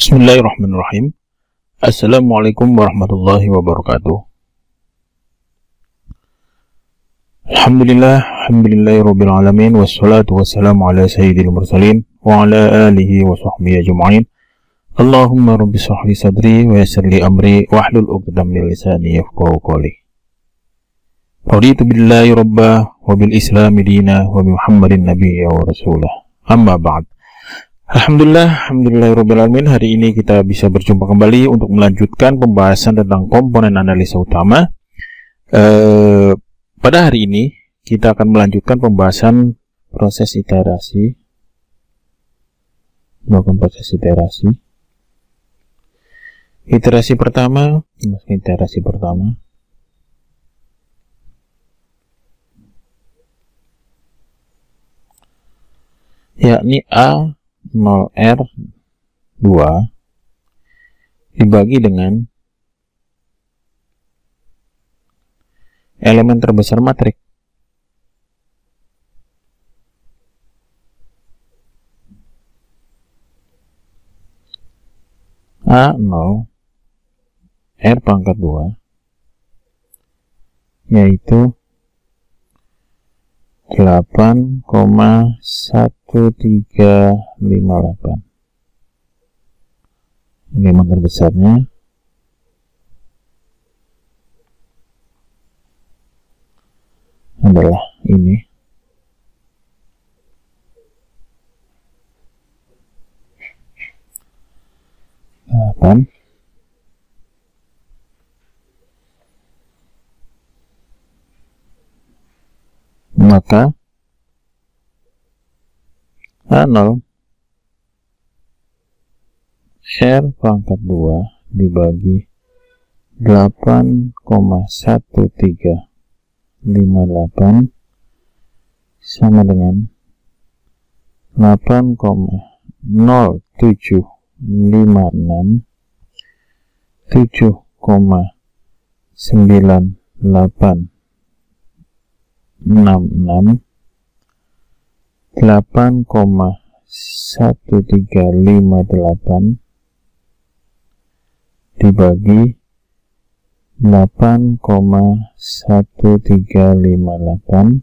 Bismillahirrahmanirrahim. Assalamualaikum warahmatullahi wabarakatuh. Alhamdulillahirabbil alamin, wassalatu wassalamu ala sayyidil mursalin wa ala alihi wa sahbihi ajma'in. Allahumma rabbi shrah li sadri wa yassir li amri wahlul 'uqdatam min lisani yafqahu qawli. Raditu billahi rabba wa bil islami dina wa bi Muhammadin nabiyya wa rasulah. Amma ba'd. Alhamdulillahirrahmanirrahim. Hari ini kita bisa berjumpa kembali untuk melanjutkan pembahasan tentang komponen analisa utama. Pada hari ini kita akan melanjutkan pembahasan proses iterasi. Melakukan proses iterasi. Iterasi pertama, yakni A 0R2 dibagi dengan elemen terbesar matrik. A0 R pangkat 2 yaitu 8,1358. Elemen terbesarnya adalah ini. Maka A0 R pangkat 2 dibagi 8,1358 sama dengan 8,0756 7,9866 8,1358 dibagi 8,1358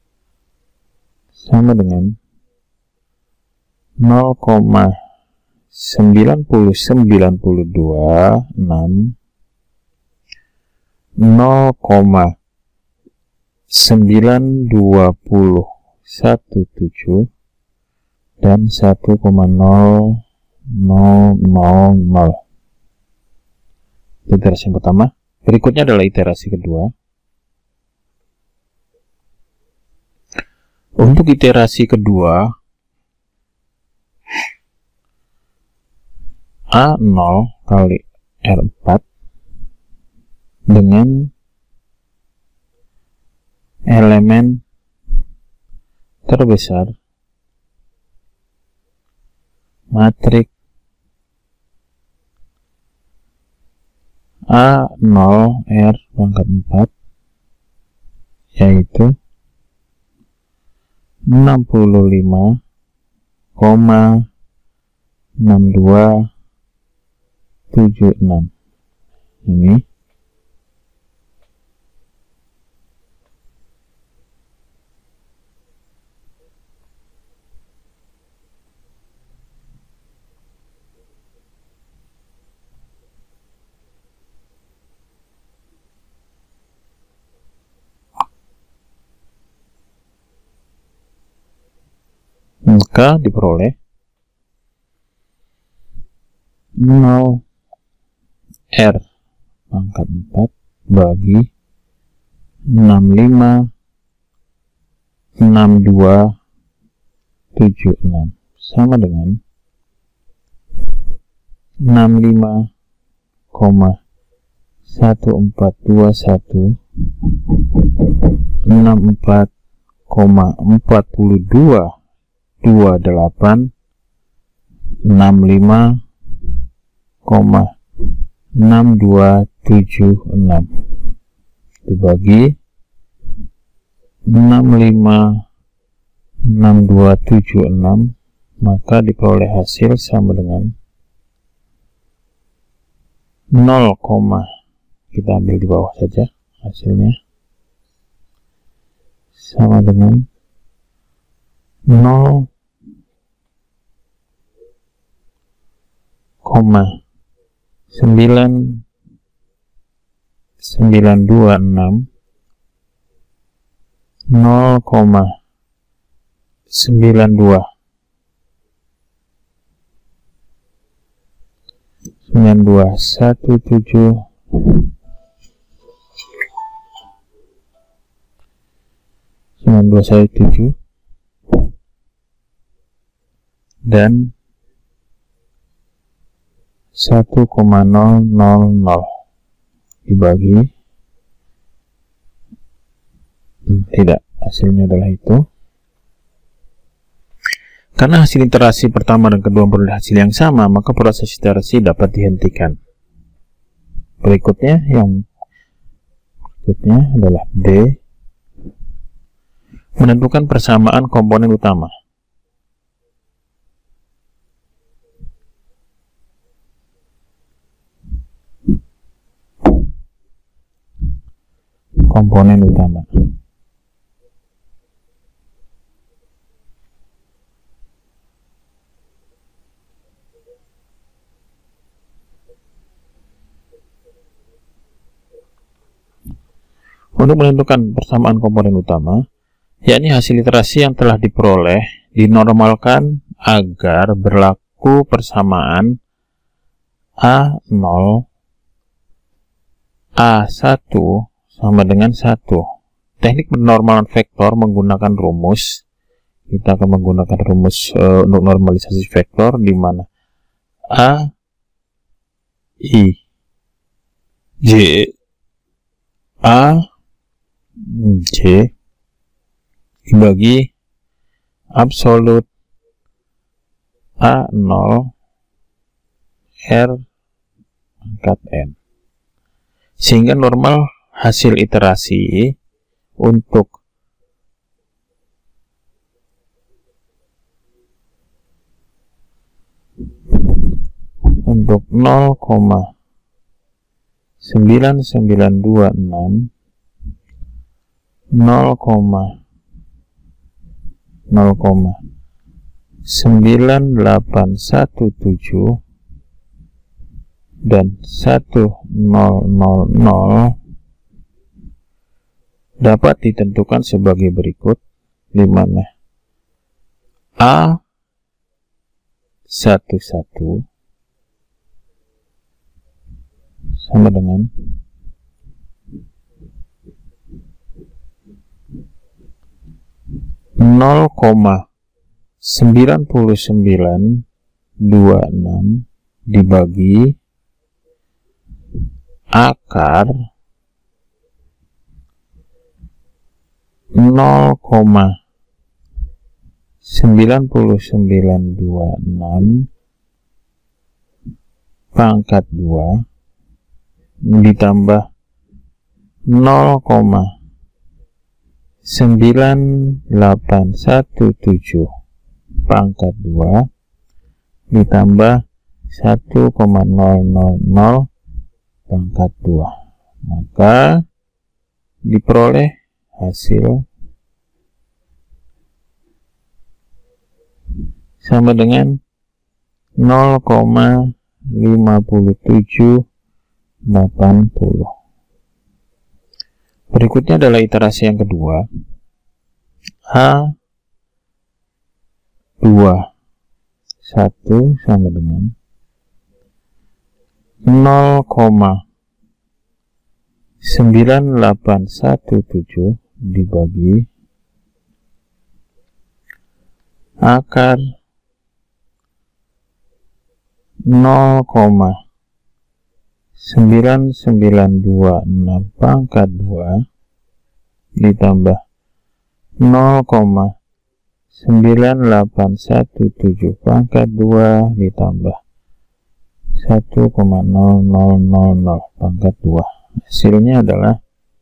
sama dengan 0,99926 0,92017 dan 1,0000. Iterasi yang pertama. Berikutnya adalah iterasi kedua. Untuk iterasi kedua, A0 kali R4 dengan elemen terbesar matrik A0 R pangkat 4 yaitu 65,6276. Ini maka diperoleh 0 R pangkat 4 bagi 65,6276 sama dengan 65,1421 64,4228 65,6276 dibagi 65,6276, maka diperoleh hasil sama dengan 0, kita ambil di bawah saja, hasilnya sama dengan 0,9926 9217 dan 1,000 dibagi tidak, hasilnya adalah itu. Karena hasil iterasi pertama dan kedua memperoleh hasil yang sama, maka proses iterasi dapat dihentikan. Berikutnya adalah D, menentukan persamaan komponen utama. Komponen utama. Untuk menentukan persamaan komponen utama, yakni hasil iterasi yang telah diperoleh, dinormalkan agar berlaku persamaan A0 A1 sama dengan 1. Teknik penormalan vektor menggunakan rumus. Kita akan menggunakan rumus untuk normalisasi vektor, di mana A, I, J, A, J dibagi absolut A0 R pangkat N, sehingga normal hasil iterasi untuk untuk 0,9926 0,9817 dan 1,000 dapat ditentukan sebagai berikut, di mana A11 sama dengan 0,9926 dibagi akar 0,9926 pangkat 2 ditambah 0,9817 pangkat 2 ditambah 1,000 pangkat 2, maka diperoleh hasil sama dengan 0,5780. Berikutnya adalah iterasi yang kedua, A21 sama dengan 0,9817 dibagi akar 0,9926 pangkat 2 ditambah 0,9817 pangkat 2 ditambah 1,0000 pangkat 2. Hasilnya adalah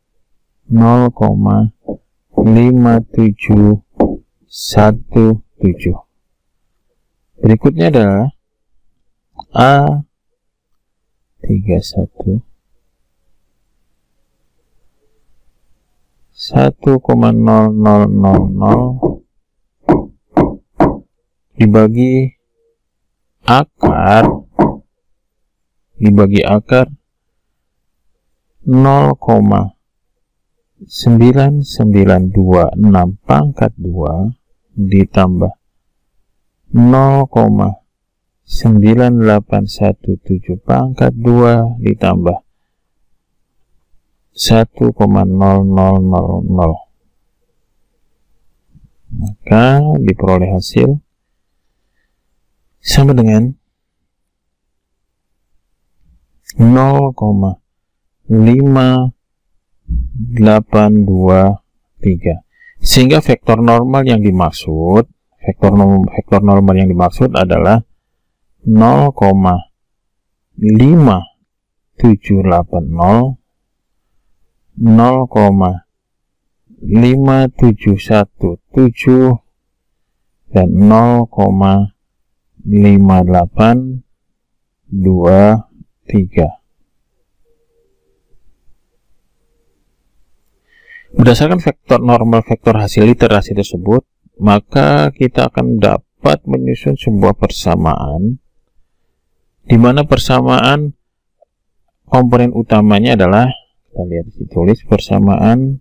0,5717. Berikutnya adalah A13 31 1,0000 dibagi akar 0,9926 pangkat 2 ditambah 0,9817 pangkat 2 ditambah 1,0000. Maka diperoleh hasil sama dengan 0,5823. Sehingga vektor normal yang dimaksud adalah 0,5780, 0,5717 dan 0,5823. Berdasarkan vektor normal vektor hasil iterasi tersebut, maka kita akan dapat menyusun sebuah persamaan di mana persamaan komponen utamanya adalah, kita lihat ditulis persamaan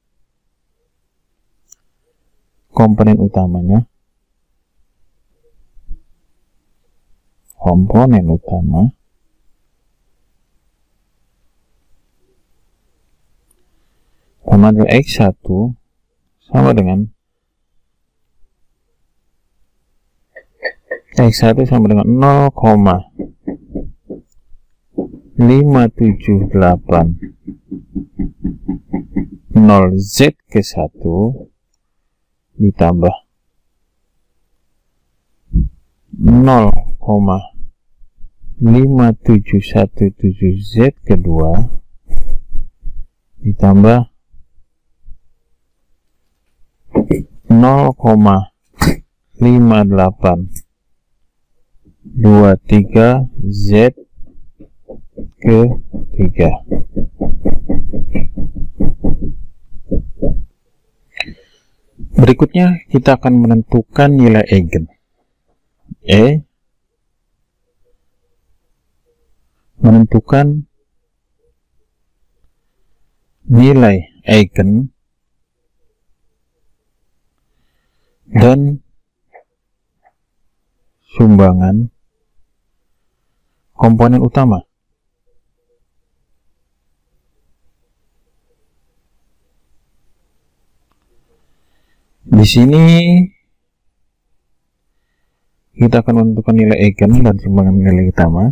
komponen utama sama dengan X1 sama dengan 0,5780 Z ke 1 ditambah 0,5717 Z ke 2 ditambah 0,5823 Z ke 3. Berikutnya kita akan menentukan nilai eigen. Menentukan nilai eigen dan sumbangan komponen utama. Di sini kita akan menentukan nilai eigen dan sumbangan nilai utama.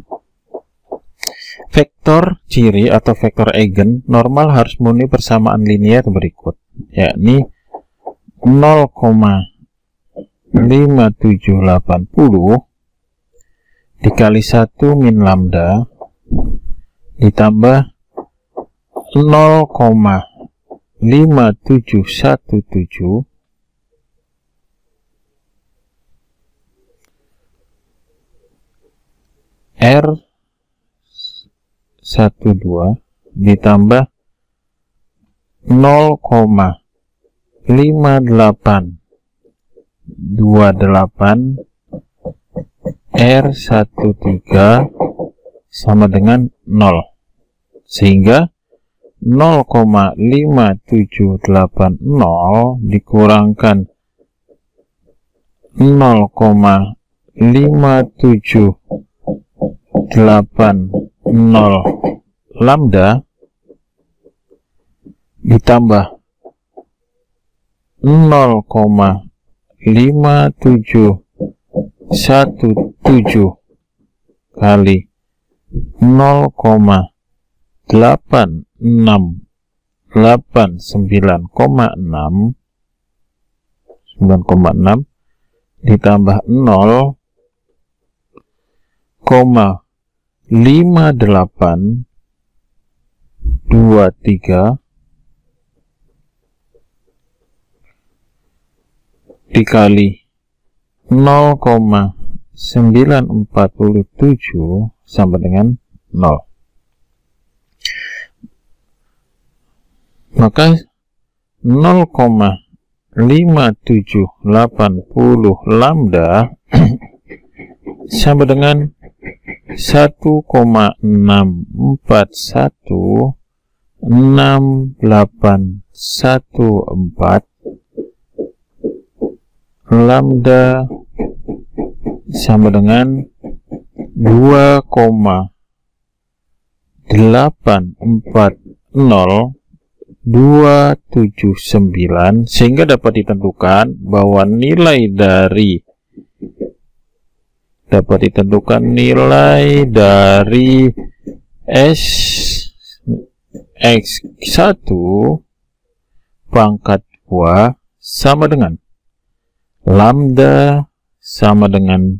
Vektor ciri atau vektor eigen normal harus memenuhi persamaan linear berikut, yakni 0,5780 dikali 1 min lambda ditambah 0,5717 R12 ditambah 0,5828 R13 sama dengan 0, sehingga 0,5780 dikurangkan 0,5780 lambda ditambah 0,5717 kali 0,8689,6 ditambah 0,5823 dikali 0,947 sama dengan 0. maka 0,5780 lambda sama dengan 1,6416814 lambda sama dengan 2,840279, sehingga dapat ditentukan bahwa nilai dari Sx1 pangkat 2 sama dengan lambda sama dengan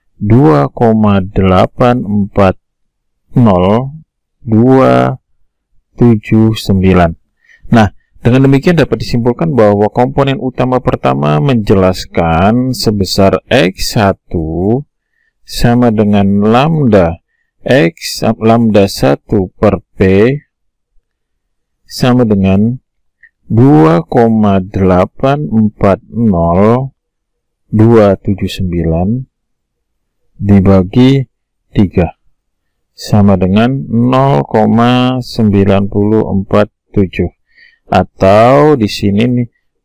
2,840279. Nah, dengan demikian dapat disimpulkan bahwa komponen utama pertama menjelaskan sebesar X1 sama dengan lambda 1 per P sama dengan 2,840279 dibagi 3 sama dengan 0,947, atau di sini nih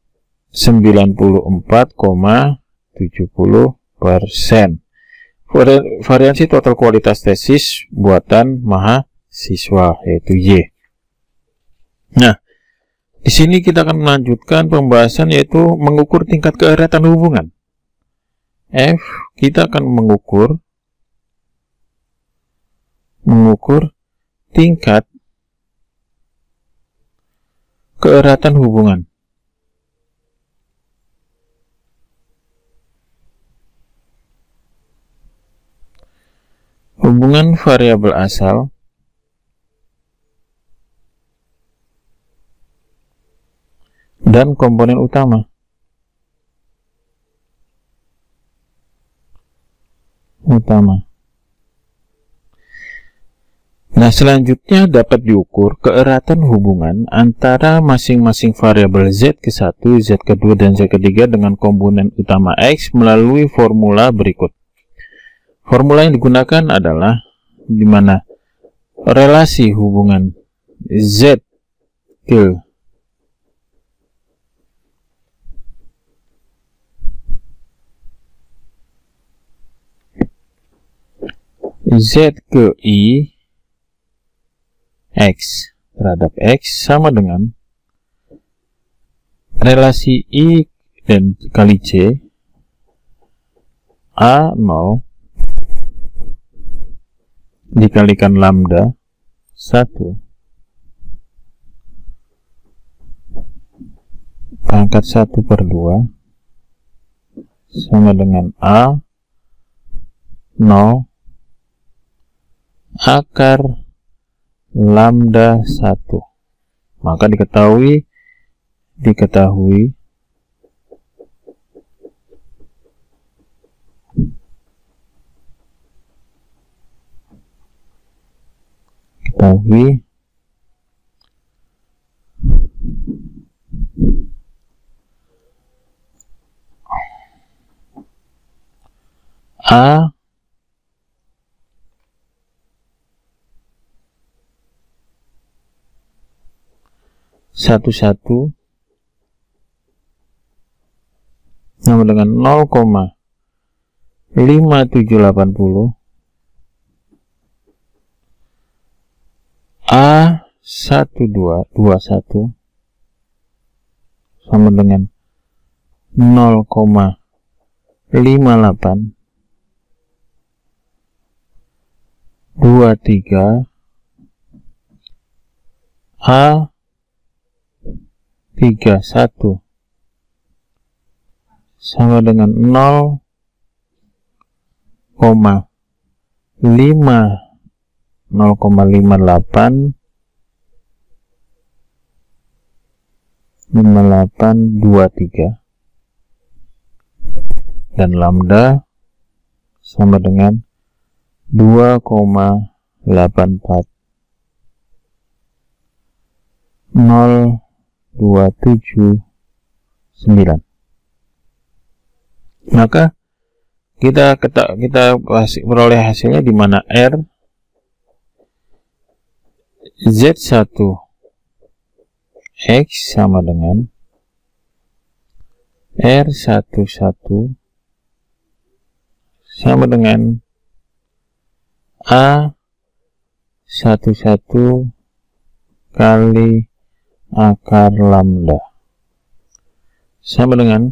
94,70%. Variansi total kualitas tesis buatan mahasiswa, yaitu Y. Nah, di sini kita akan melanjutkan pembahasan, yaitu mengukur tingkat keeratan hubungan. F, kita akan mengukur tingkat keeratan hubungan. Hubungan variabel asal dan komponen utama. Nah, selanjutnya dapat diukur keeratan hubungan antara masing-masing variabel Z ke-1, Z ke-2, dan Z ke-3 dengan komponen utama X melalui formula berikut. Formula yang digunakan adalah di mana relasi hubungan Z ke I X terhadap X sama dengan relasi I dan kali C A0 dikalikan lambda 1 pangkat 1 per 2 sama dengan A0 akar lambda 1. Maka diketahui A satu sama dengan 0,5780 A1221 sama dengan 0,5823 A31 sama dengan 0,5823 dan lambda sama dengan 2,840279. 279. Maka kita beroleh hasilnya di mana R Z1 X sama dengan R11 sama dengan A11 kali akar lambda sama dengan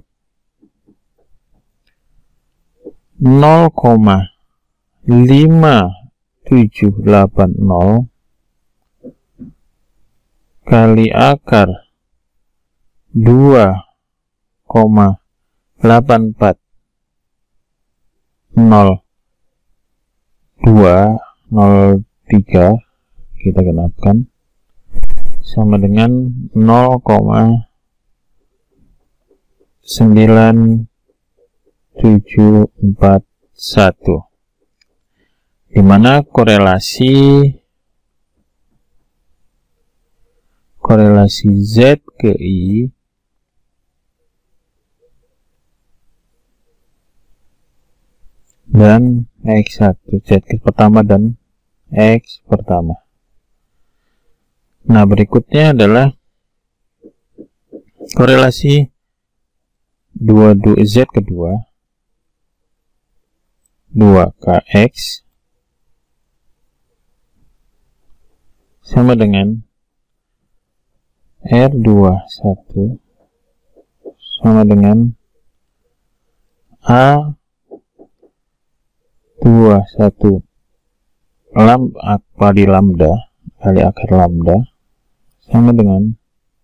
0,5780 kali akar 2,80203 kita genapkan sama dengan 0,9741, di mana korelasi Z ke I dan X1, Z pertama dan X pertama. Nah, berikutnya adalah korelasi Z kedua 2KX sama dengan R21 sama dengan A21 kali lambda kali akar lambda sama dengan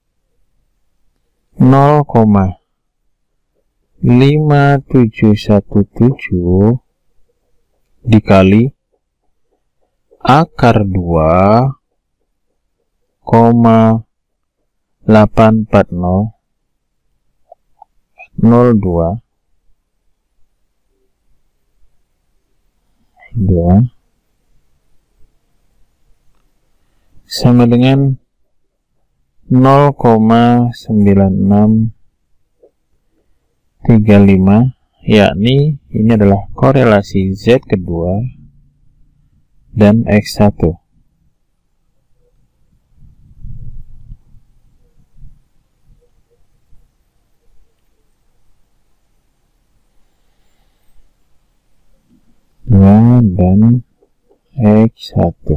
0,5717 dikali akar 2,84002 sama dengan 0,9635, yakni ini adalah korelasi Z kedua dan X1. Dan X1.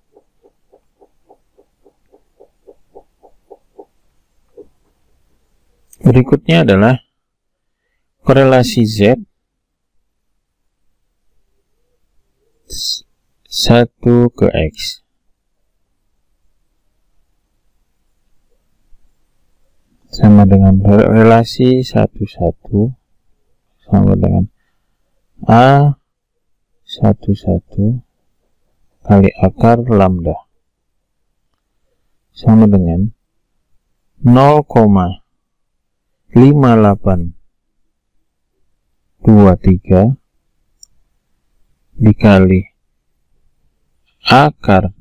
Berikutnya adalah korelasi Z 1 ke X. Sama dengan relasi 1,1 sama dengan A11 kali akar lambda sama dengan 0,5823 dikali akar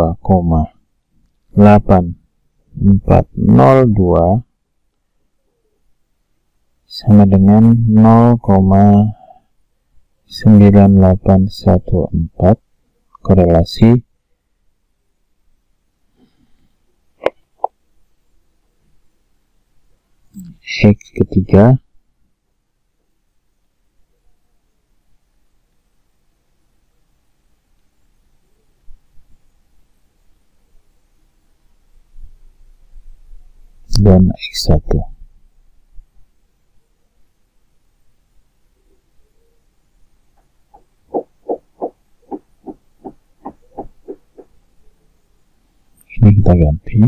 2,8402 sama dengan 0,9814, korelasi X ketiga dan X1. Ini kita ganti.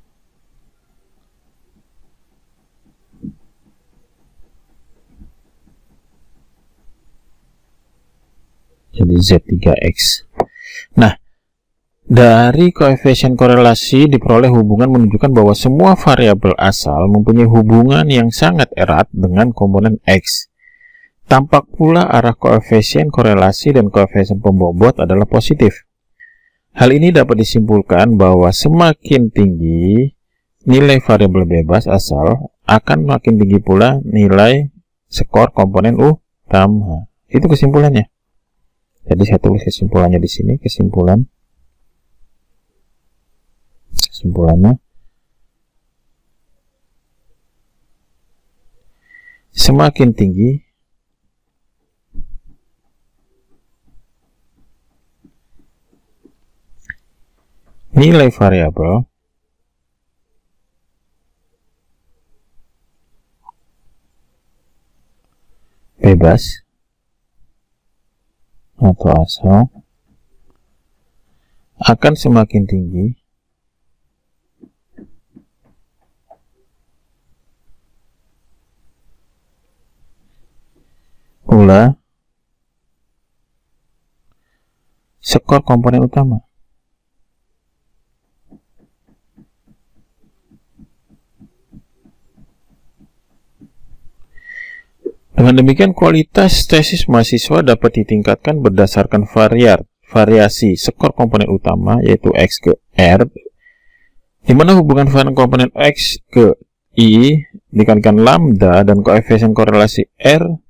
Jadi Z3X. Nah, dari koefisien korelasi diperoleh hubungan menunjukkan bahwa semua variabel asal mempunyai hubungan yang sangat erat dengan komponen X. Tampak pula arah koefisien korelasi dan koefisien pembobot adalah positif. Hal ini dapat disimpulkan bahwa semakin tinggi nilai variabel bebas asal akan makin tinggi pula nilai skor komponen utama. Itu kesimpulannya. Jadi saya tulis kesimpulannya di sini. Kesimpulannya semakin tinggi nilai variabel bebas atau asal akan semakin tinggi pula skor komponen utama. Dengan demikian, kualitas tesis mahasiswa dapat ditingkatkan berdasarkan variasi skor komponen utama, yaitu X ke R, di mana hubungan varian komponen X ke I dikalikan lambda dan koefisien korelasi R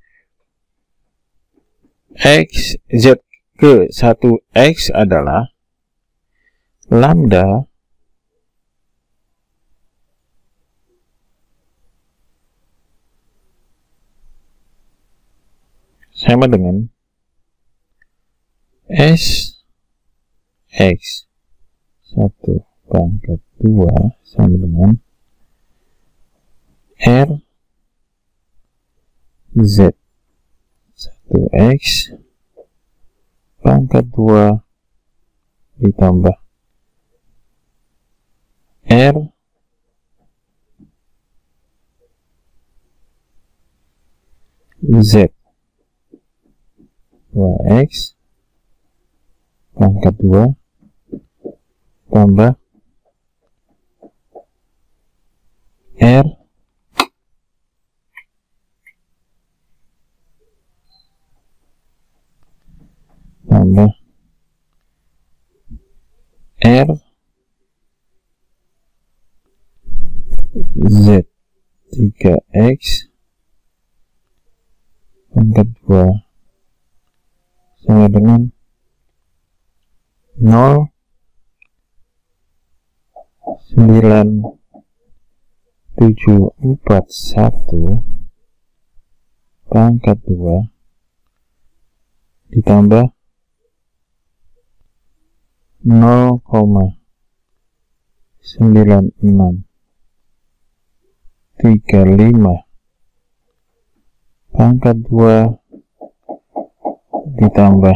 X Z ke 1X adalah lambda sama dengan S X 1 pangkat 2 sama dengan R Z 1X pangkat 2 ditambah R Z 2X pangkat 2 tambah R tambah R Z 3X pangkat 2 sama dengan 0,9741 pangkat 2 ditambah 0,9635 pangkat 2 ditambah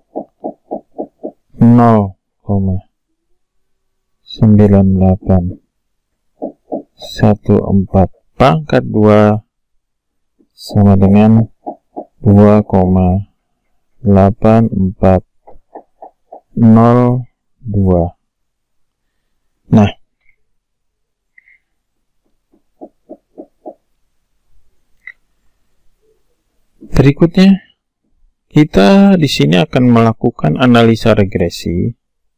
0,9814 pangkat 2 sama dengan 2,8402. Nah, berikutnya kita di sini akan melakukan analisa regresi.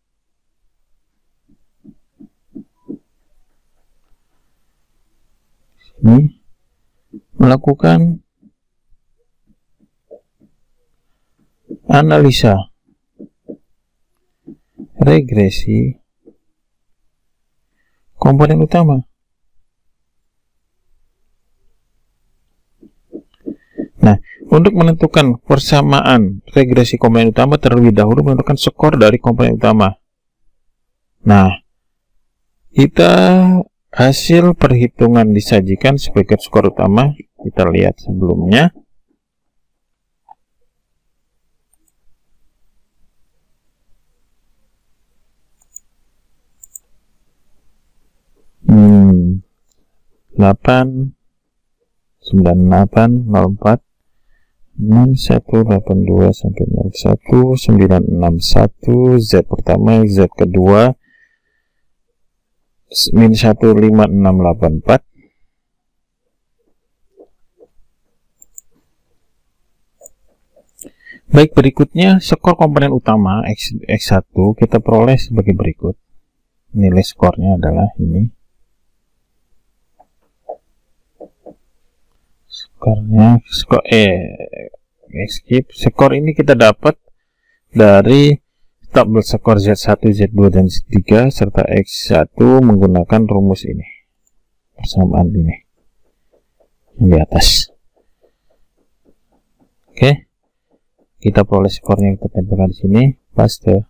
Ini melakukan analisa regresi komponen utama. Nah, untuk menentukan persamaan regresi komponen utama, terlebih dahulu menentukan skor dari komponen utama. Nah, hasil perhitungan disajikan sebagai skor utama. Kita lihat sebelumnya. Hmm, 8 98 04 6182 sampai 01 961 Z pertama, Z kedua min 15684. Baik, berikutnya skor komponen utama X1 kita peroleh sebagai berikut. Nilai skornya adalah ini. skornya skor ini kita dapat dari tabel skor Z1, Z2 dan Z3 serta X1 menggunakan rumus ini, persamaan ini yang di atas. Oke, kita peroleh skornya, kita tempelkan di sini, paste.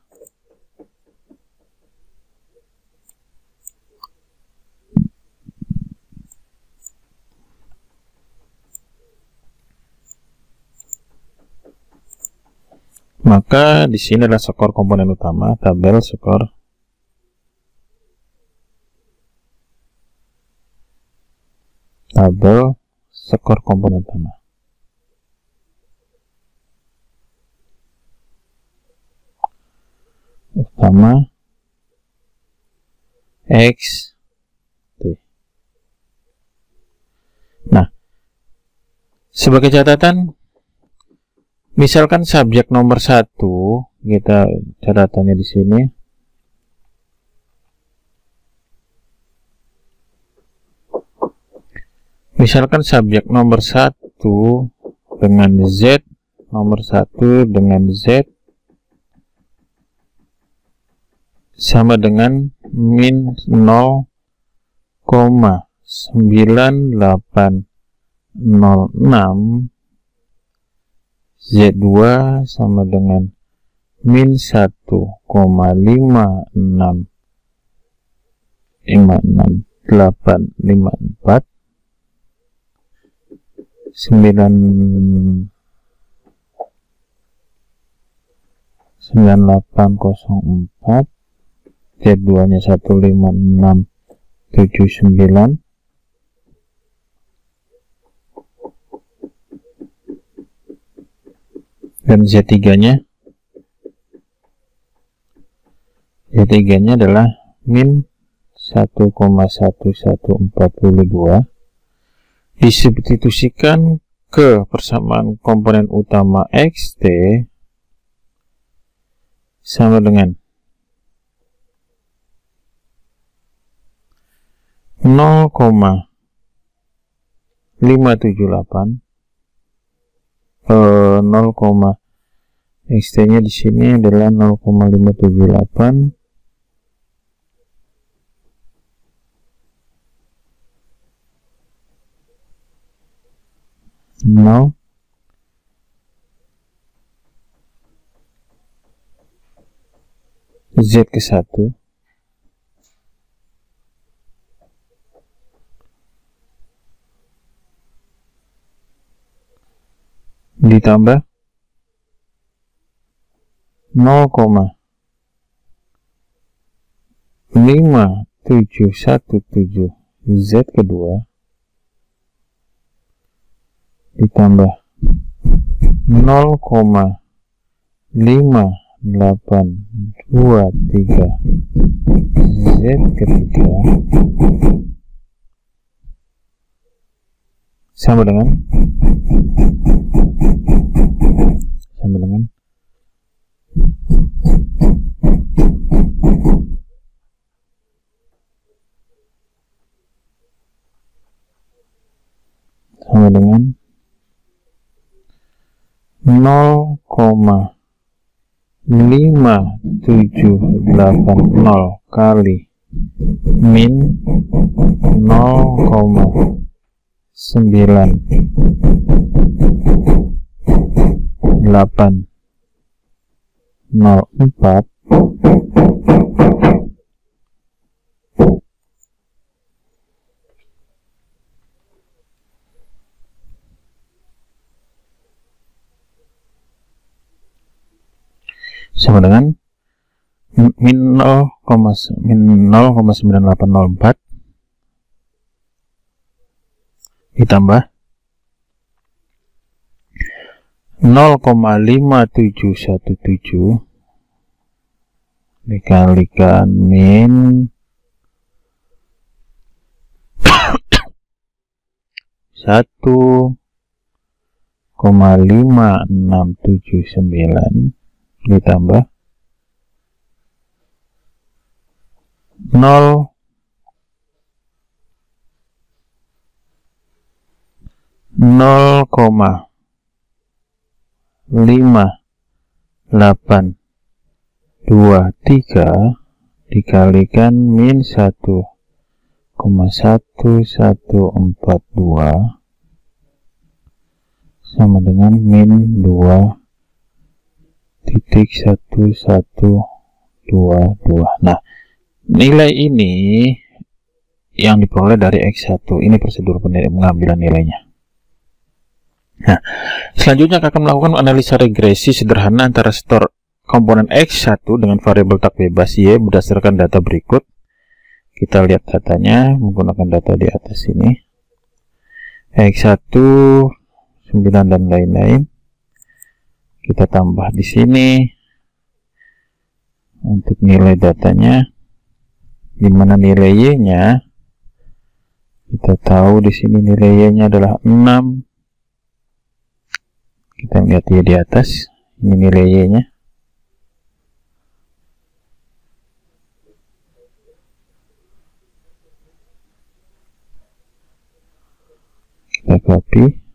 Maka di sini adalah skor komponen utama, tabel skor komponen utama X T. Nah, sebagai catatan, misalkan subjek nomor 1, kita catatannya di sini. Misalkan subjek nomor 1 dengan Z, nomor 1 dengan Z sama dengan min 0,9806, Z2 sama dengan min 1,56854, 9804, Z2 nya 15679, dan Z3 nya adalah min 1,1142, disubstitusikan ke persamaan komponen utama XT sama dengan 0,578, XT nya di sini adalah 0,578, Z ke 1 ditambah 0,5717 Z kedua ditambah 0,5823 Z ketiga sama dengan 0,5780 kali min 0,9804 sama dengan min 0,9804 ditambah 0,5717 dikalikan min 1,5679 ditambah 0,58 0,583 dikalikan min 1,1142 sama dengan min 2,1122. Nah, nilai ini yang diperoleh dari X1. Ini prosedur pengambilan nilainya. Nah, selanjutnya akan melakukan analisa regresi sederhana antara store komponen X1 dengan variabel tak bebas Y berdasarkan data berikut. Kita lihat datanya menggunakan data di atas ini. X1 9 dan lain-lain. Kita tambah di sini untuk nilai datanya, di mana nilai Y-nya kita tahu di sini nilai Y-nya adalah 6. Kita lihat Y di atas, ini nilai Y-nya. Kita copy.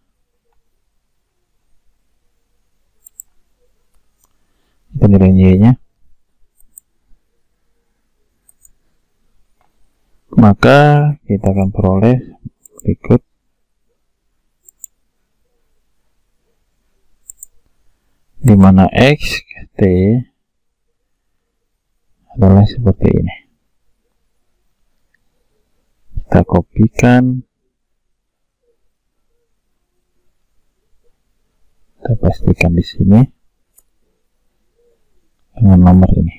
Nilai Y-nya, maka kita akan peroleh berikut. Di mana X T adalah seperti ini. Kita kopikan, kita pastikan di sini dengan nomor ini.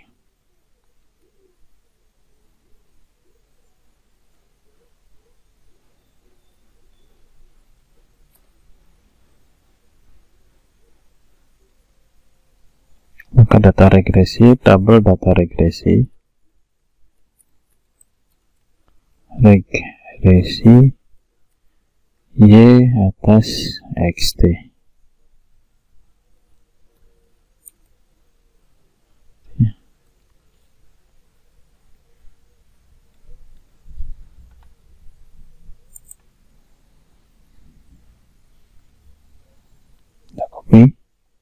Maka data regresi, tabel data regresi, Y atas XT. Kita copy.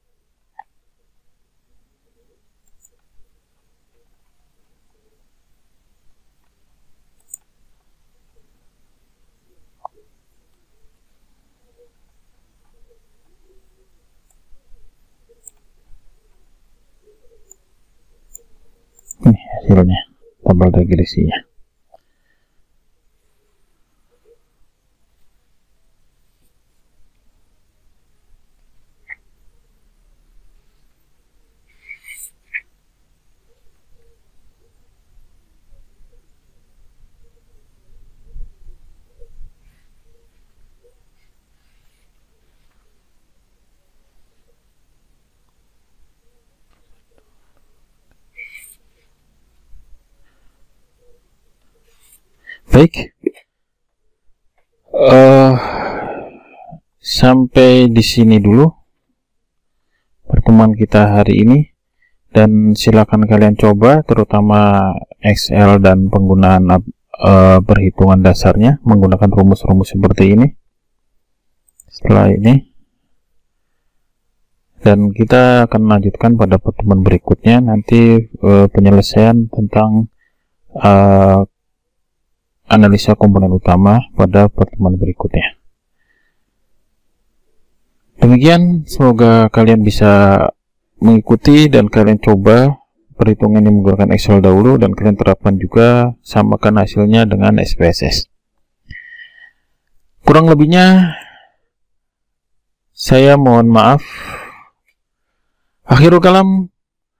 Ini hasilnya, tabel regresinya. Baik, sampai di sini dulu pertemuan kita hari ini, dan silakan kalian coba terutama Excel dan penggunaan perhitungan dasarnya menggunakan rumus-rumus seperti ini setelah ini, dan kita akan melanjutkan pada pertemuan berikutnya nanti penyelesaian tentang analisa komponen utama pada pertemuan berikutnya. Demikian, semoga kalian bisa mengikuti dan kalian coba perhitungan yang menggunakan Excel dahulu, dan kalian terapkan juga, samakan hasilnya dengan SPSS. Kurang lebihnya saya mohon maaf. Akhirul kalam,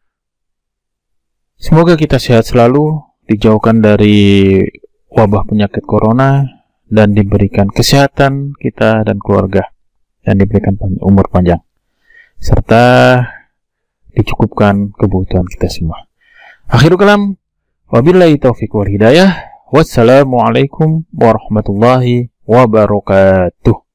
semoga kita sehat selalu, dijauhkan dari wabah penyakit corona, dan diberikan kesehatan kita dan keluarga, dan diberikan umur panjang, serta dicukupkan kebutuhan kita semua. Akhirul kalam, wabillahi taufiq wal hidayah. Wassalamualaikum warahmatullahi wabarakatuh.